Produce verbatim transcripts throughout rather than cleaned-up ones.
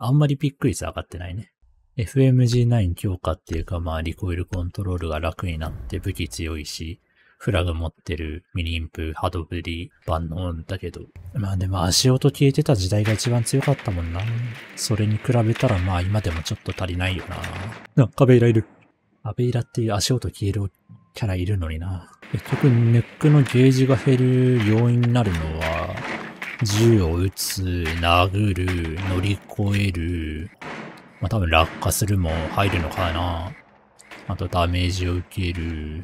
あんまりピック率上がってないね。エフエムジーナイン 強化っていうか、まあ、リコイルコントロールが楽になって武器強いし、フラグ持ってるミニインプ、ハドブリ、万能だけど。まあでも足音消えてた時代が一番強かったもんな。それに比べたらまあ今でもちょっと足りないよな。あ、カベイラいる。カベイラっていう足音消えるキャラいるのにな。結局ネックのゲージが減る要因になるのは、銃を撃つ、殴る、乗り越える、まあ多分落下するも入るのかな。あとダメージを受ける。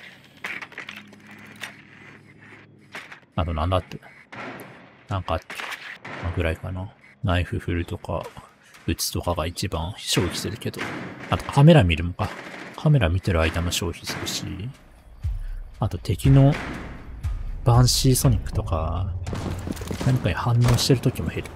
あとなんだって。なんかあっけ。まあ、ぐらいかな。ナイフ振るとか、撃つとかが一番消費するけど。あとカメラ見るもか。カメラ見てる間も消費するし。あと敵のバンシーソニックとか、何かに反応してる時も減る。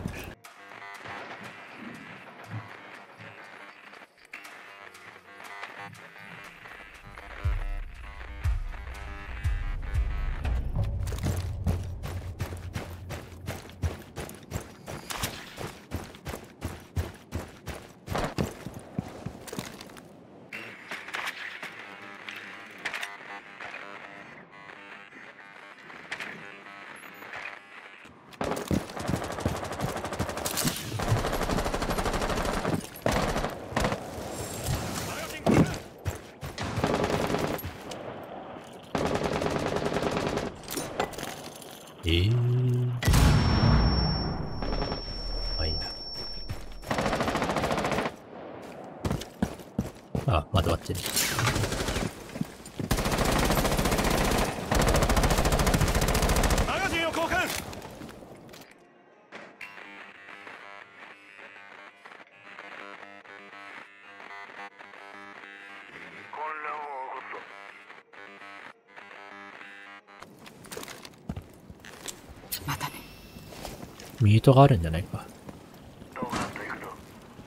えー。あ、いいな。あ、まだ終わってる。 マガジンを交換。混乱を起こす。またね。 ミュートがあるんじゃないか。 ドカンと行くぞ。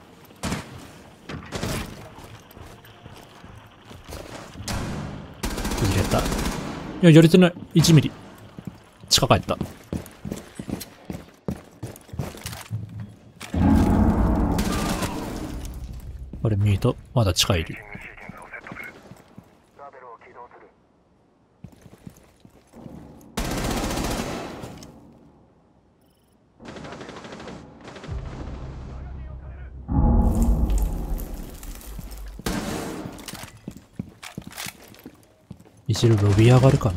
崩れた。いや、寄れてない。いちミリ。近かった。あれ、ミュート。まだ近いいる。 ラベルを起動する。 一度ロビー上がるかな。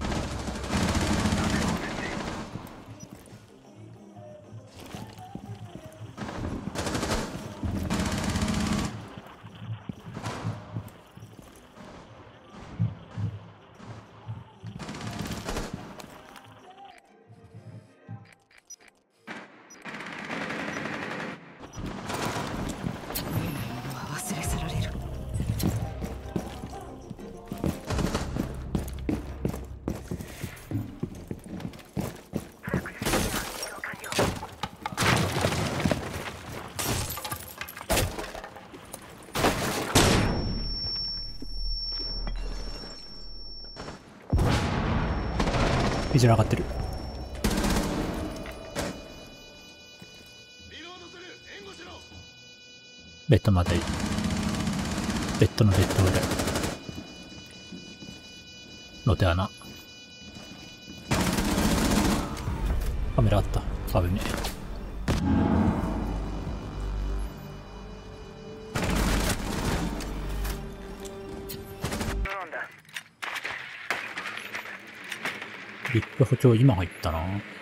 忘れ去られる。 ビジュアル上がってる。ベッドまでいる。ベッドのベッド裏。ロテ穴。カメラあった。危ねえ。リップ補強今入ったな。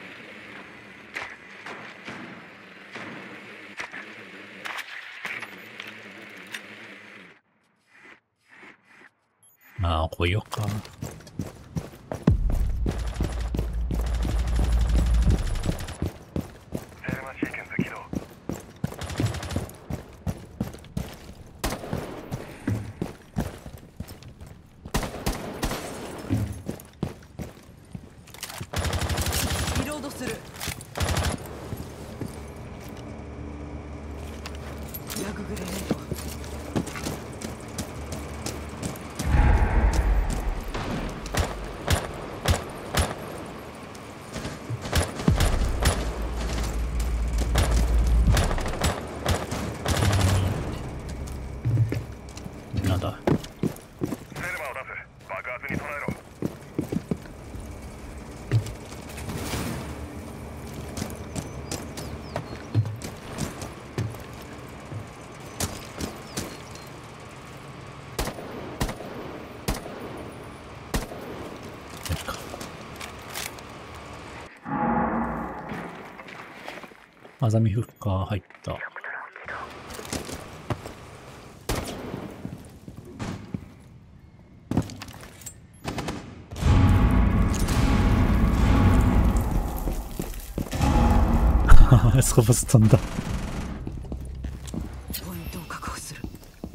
まあ来ようか。 セルマシーケンス起動。 リロードする。ラググレネード。 アザミフッカー入った。スコボス飛んだ。 ポイントを確保する。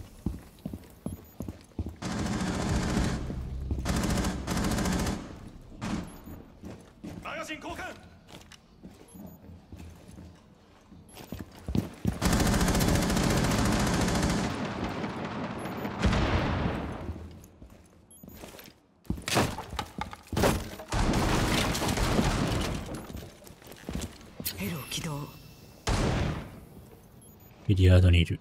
マガジン交換。 ヘロ起動。 ビリヤードにいる。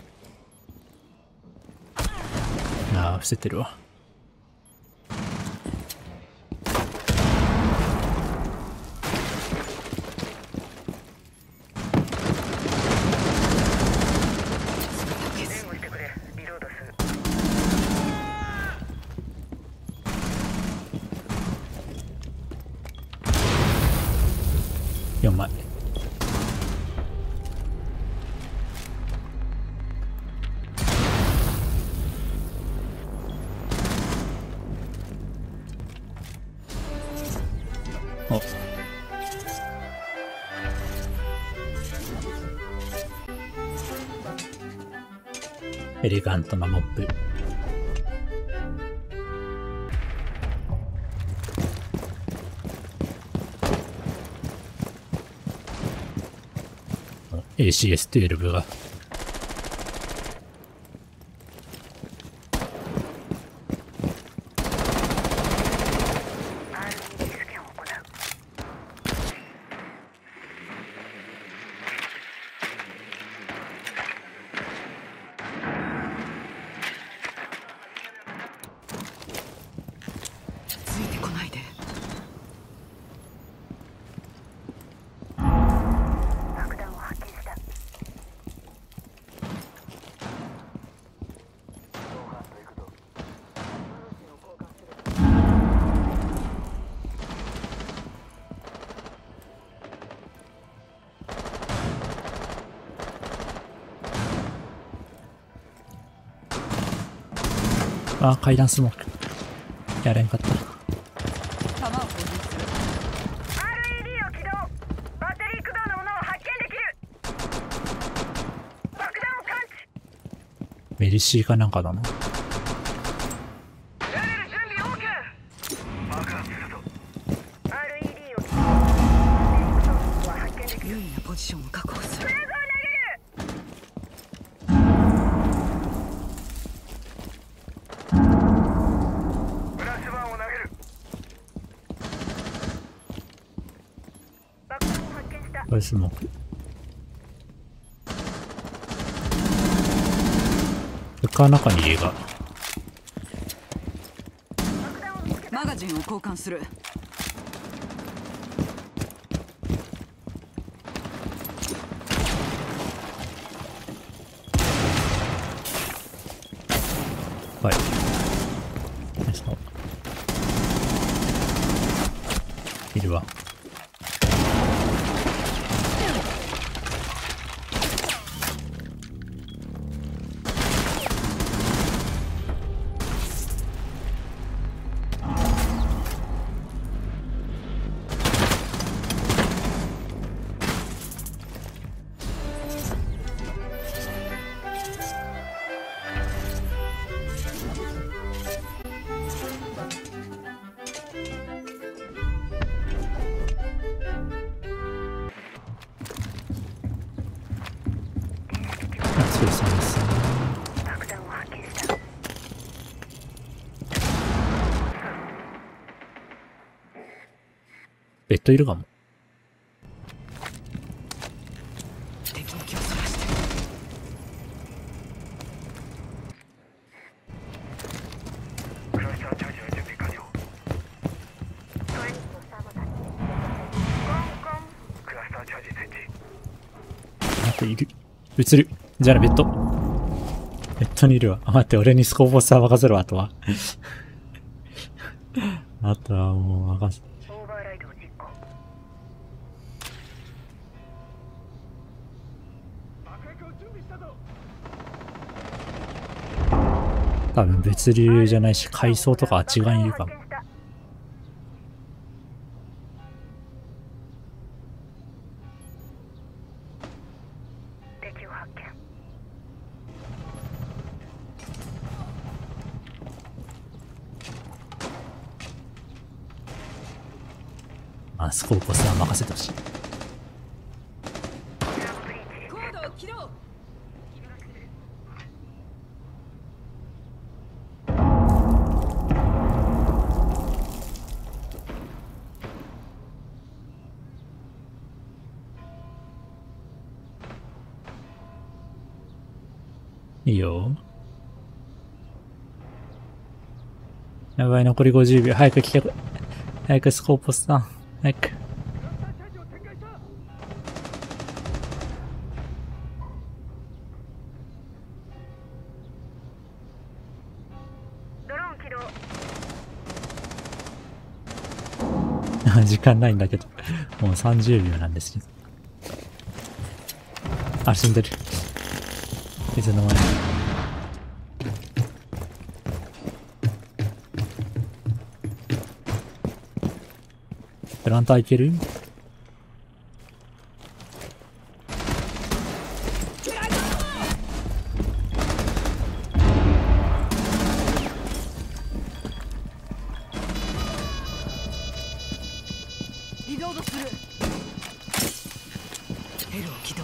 ああ、伏せてるわ。よんまい。お、エレガントなモップ。エーシーエスじゅうに がついてこないで。 あー、階段スモーク。やれんかった。 弾を補充する。 アールイーディー を起動。バッテリー駆動のものを発見できる。爆弾を感知。 メリシーかなんかだな。 レベル準備 オーケー。爆発するぞ。 アールイーディー を起動。バッテリー駆動のものは発見できる。 優位なポジションを確保する。 フレーズを投げる。フラッシュバーンを投げる。爆弾を発見した。 これスモーク。床の中に家が。 爆弾を見つけた。 マガジンを交換する。 はい。そう。いるわ。夏井さんですね。 爆弾を発見した。 ベッドいるかも。 敵に気をそらして。 クラスターチャージの準備完了。 トイレットスターボタンにコンコン。 クラスターチャージ設置。 待って、いる。映る。じゃあベッド。ベッドにいるわ。あ、待って、俺にスコーボスター任せろ、あとは。あとはもう任せ。 オーバーライドを実行。 多分物流じゃないし、海藻とかあっち側にいるかも。 敵を発見。 まあ、スコーポスは任せてほしい。 コードを切ろう。 いいよ。やばい、残りごじゅうびょう。早く来て、早くスコーポスさん。早く。 ドローン起動。 時間ないんだけど。もうさんじゅうびょうなんですよ。あ、死んでる。いつの間に。プランターいける？ リロードする。ヘルを起動。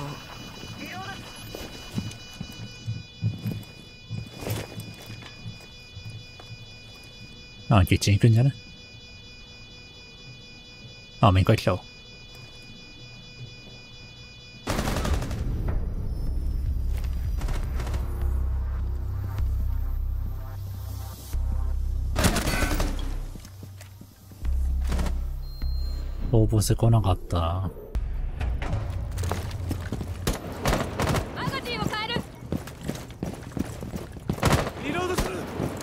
あ、キッチン行くんじゃない？あ、面会来たわ。応募してこなかったな。 マガジンを変える。 リロードする。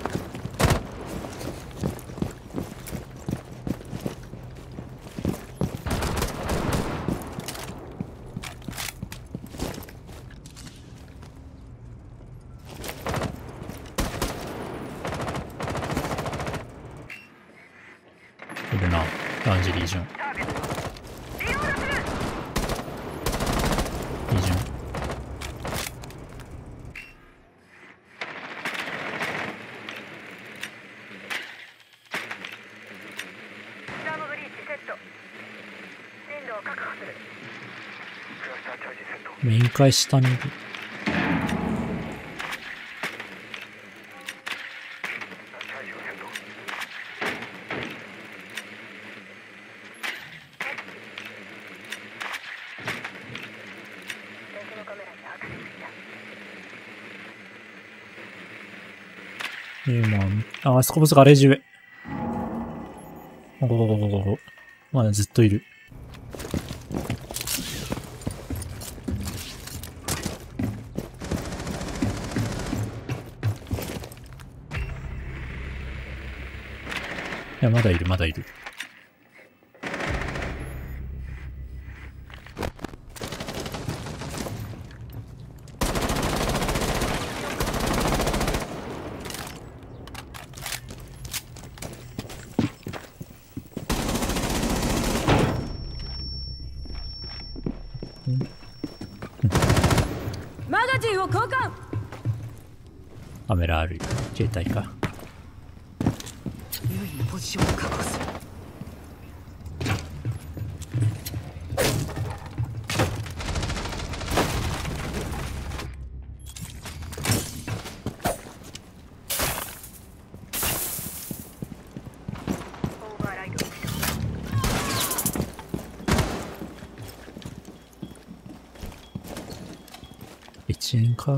いるな。ランジリージョン。 リロードする。 リージョン。 スタームブリーチセット。進路を確保する。 クラスターチャージセット。 面会下にいる。 チャージをセット。 別のカメラにアクセスした。 いいもん。あ、スコーポスガレージ上。こここここここ。まだずっといる。いや、まだいる、まだいる。 マガジンを交換。 カメラある。携帯か。 優位のポジションを確保する。 オーバーライド起動。 一円か。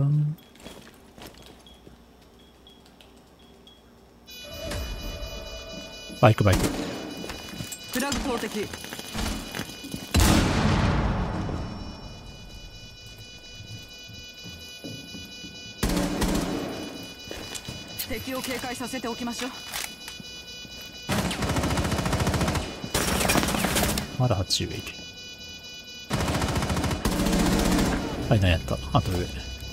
バイクバイク。 フラグ投擲。敵を警戒させておきましょう。 まだはち上いる。 階段やった。あと上。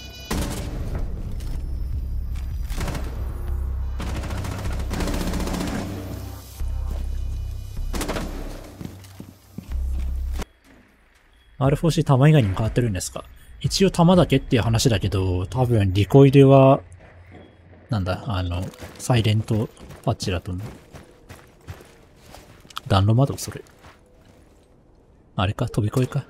アールフォーシー 弾以外にも変わってるんですか？一応弾だけっていう話だけど、多分リコイルは、なんだ、あの、サイレントパッチだと思う。暖炉窓それ。あれか、飛び越えか。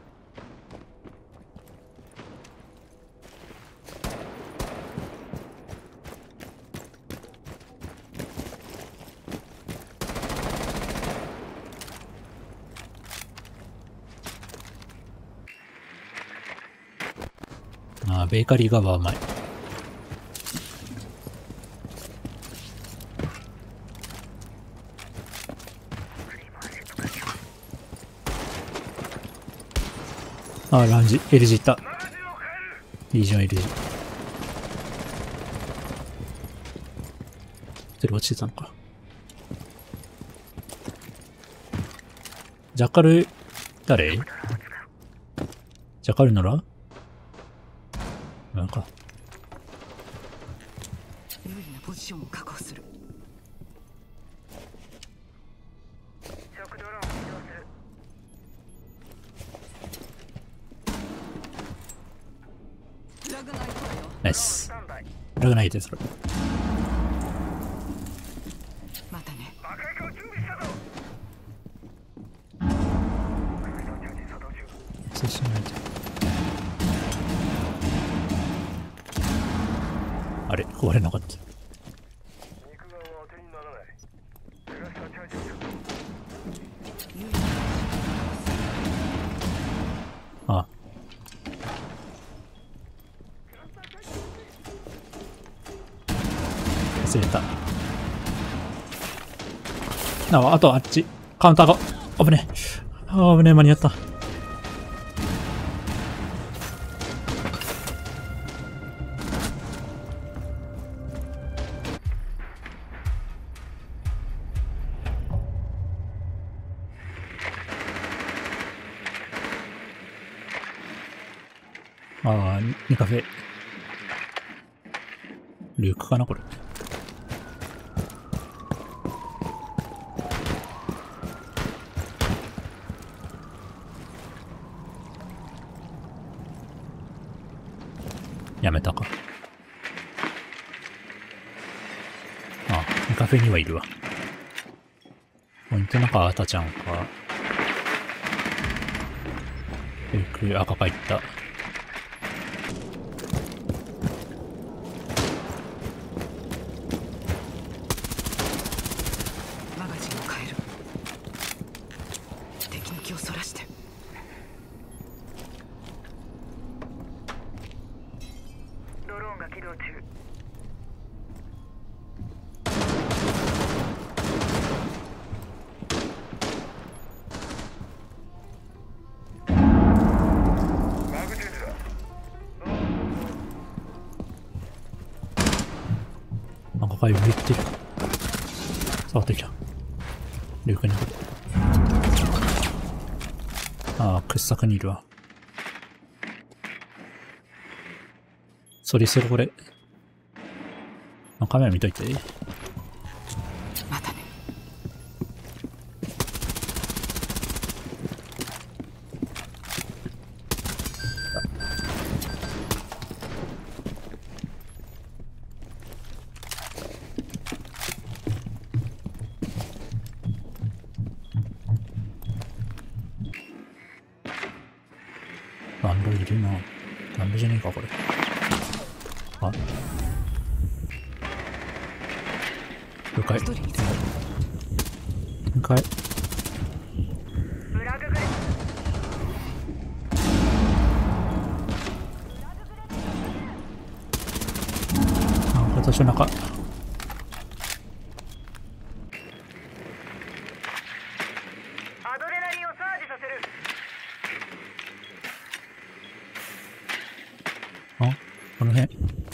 ああ、ベーカリー側は甘い。ああ、ラウンジ、エルジ いった。リージョン エルジ。それ落ちてたのか。ジャカル、誰？ジャカルならなんか。 有利なポジションを確保する。 食ドローン起動する。 フラグナイトだよ。 ナイスス。タンバイ。 ラグナイトそれ。 またね。 爆薬を準備したぞ。クラスターチャージ作動中。 そうしないと。あれ壊れなかった。 肉眼は当てにならない。クラスターチャージ中。 有利なああ。忘れた。なあ、あとあっち。カウンターが。危ねえ。ああ、危ねえ、間に合った。ああ、ニカフェ。ルークかなこれ。やめたか。あ、ニカフェにはいるわ。ポイント中、赤ちゃんか。ルーク、赤かいった。 マガジンを変える。敵の気をそらして。 ドローンが起動中。 マグチェンジだ。 赤かい上行ってる。触ってきた。ルークに来る。ああ、掘削にいるわ。それそれこれ。あ、カメラ見といて。 またね。 バンドいるな。バンドじゃねえか、これ。あ。了解。 一人見つかる。 了解。 フラググレッあ、私の中。 アドレナリンをサージさせる。 あ、この辺。